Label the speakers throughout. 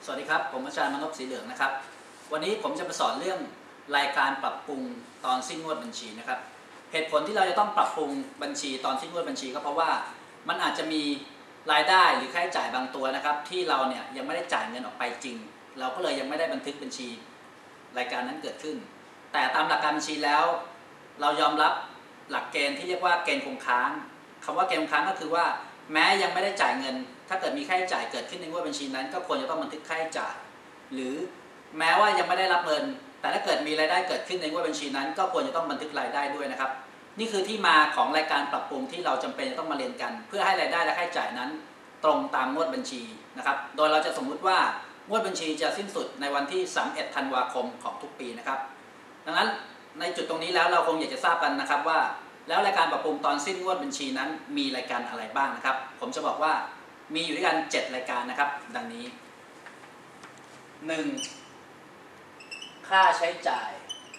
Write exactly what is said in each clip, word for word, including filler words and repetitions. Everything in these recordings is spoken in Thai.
Speaker 1: สวัสดีครับผมอาจารย์มนพสีเหลืองนะครับวันนี้ผมจะมาสอนเรื่องรายการปรับปรุงตอนสิ้นงวดบัญชีนะครับเหตุผลที่เราจะต้องปรับปรุงบัญชีตอนสิ้นงวดบัญชีก็เพราะว่ามันอาจจะมีรายได้หรือค่าใช้จ่ายบางตัวนะครับที่เราเนี่ยยังไม่ได้จ่ายเงินออกไปจริงเราก็เลยยังไม่ได้บันทึกบัญชีรายการนั้นเกิดขึ้นแต่ตามหลักการบัญชีแล้วเรายอมรับหลักเกณฑ์ที่เรียกว่าเกณฑ์คงค้างคำว่าเกณฑ์คงค้างก็คือว่าแม้ยังไม่ได้จ่ายเงินถ้าเกิดมีค่าใช้จ่ายเกิดขึ้นในงวดบัญชีนั้นก็ควรจะต้องบันทึกค่าใช้จ่ายหรือแม้ว่ายังไม่ได้รับเงินแต่ถ้าเกิดมีรายได้เกิดขึ้นในงวดบัญชีนั้นก็ควรจะต้องบันทึกรายได้ด้วยนะครับนี่คือที่มาของรายการปรับปรุงที่เราจำเป็นจะต้องมาเรียนกันเพื่อให้รายได้และค่าใช้จ่ายนั้นตรงตามงวดบัญชีนะครับโดยเราจะสมมุติว่างวดบัญชีจะสิ้นสุดในวันที่สามสิบเอ็ดธันวาคมของทุกปีนะครับดังนั้นในจุดตรงนี้แล้วเราคงอยากจะทราบกันนะครับว่าแล้วรายการปรับปรุงตอนสิ้นงวดบัญชีนั้นมีรายการอะไรบ้างนะครับผมจะบอกว่ามีอยู่ด้วยกันเจ็ดรายการนะครับดังนี้หนึ่งค่าใช้จ่าย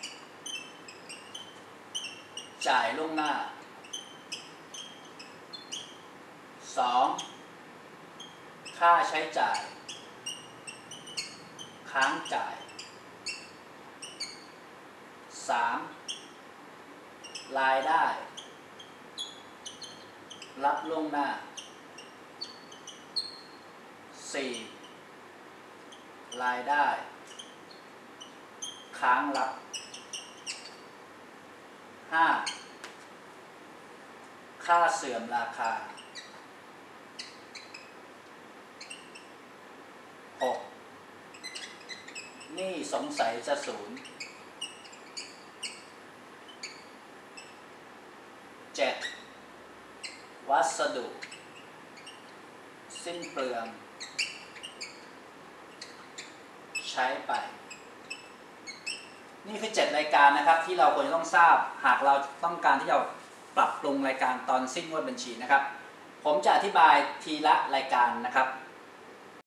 Speaker 1: จ่ายล่วงหน้าสองค่าใช้จ่ายค้างจ่ายสามรายได้รับล่วงหน้าสี่รายได้ค้างรับห้าค่าเสื่อมราคาหกหนี้สงสัยจะศูนย์เจ็ดวัสดุสิ้นเปลืองใช้ไปนี่คือเจ็ดรายการนะครับที่เราควรจะต้องทราบหากเราต้องการที่จะปรับปรุงรายการตอนสิ้นงวดบัญชีนะครับผมจะอธิบายทีละรายการนะครับ